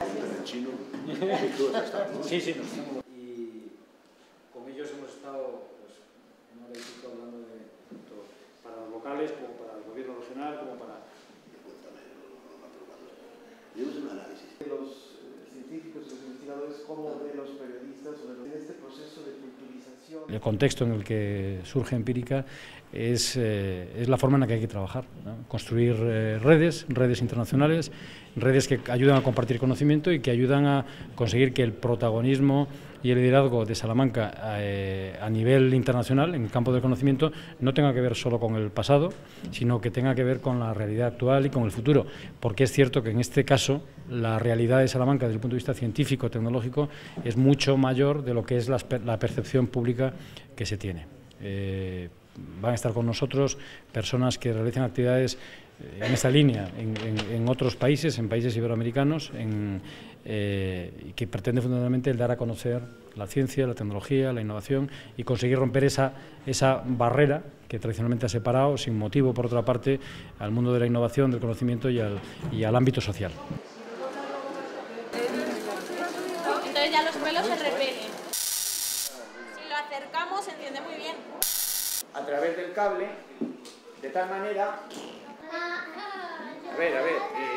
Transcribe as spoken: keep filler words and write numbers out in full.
en chino. Y tú has estado, ¿no? Sí, sí, nos estamos. Y con ellos hemos estado, pues, una hora y pico hablando de tanto para los locales, como para el gobierno regional, como para... Cuéntame, no me preocupes. Dime un análisis. Los científicos, los investigadores, como de los periodistas, o de los, en este proceso de culturización. El contexto en el que surge Empírica es, eh, es la forma en la que hay que trabajar, ¿no? Construir eh, redes, redes internacionales, redes que ayudan a compartir conocimiento y que ayudan a conseguir que el protagonismo y el liderazgo de Salamanca eh, a nivel internacional, en el campo del conocimiento, no tenga que ver solo con el pasado, sino que tenga que ver con la realidad actual y con el futuro, porque es cierto que en este caso la realidad de Salamanca desde el punto de vista científico, tecnológico, es mucho mayor de lo que es la, la percepción pública que se tiene. Eh, van a estar con nosotros personas que realicen actividades en esta línea en, en, en otros países, en países iberoamericanos, en, eh, y que pretende fundamentalmente el dar a conocer la ciencia, la tecnología, la innovación y conseguir romper esa, esa barrera que tradicionalmente ha separado, sin motivo por otra parte, al mundo de la innovación, del conocimiento y al, y al ámbito social. Entonces ya los pelos se repelen. Si lo acercamos se entiende muy bien. A través del cable, de tal manera... A ver, a ver... Eh...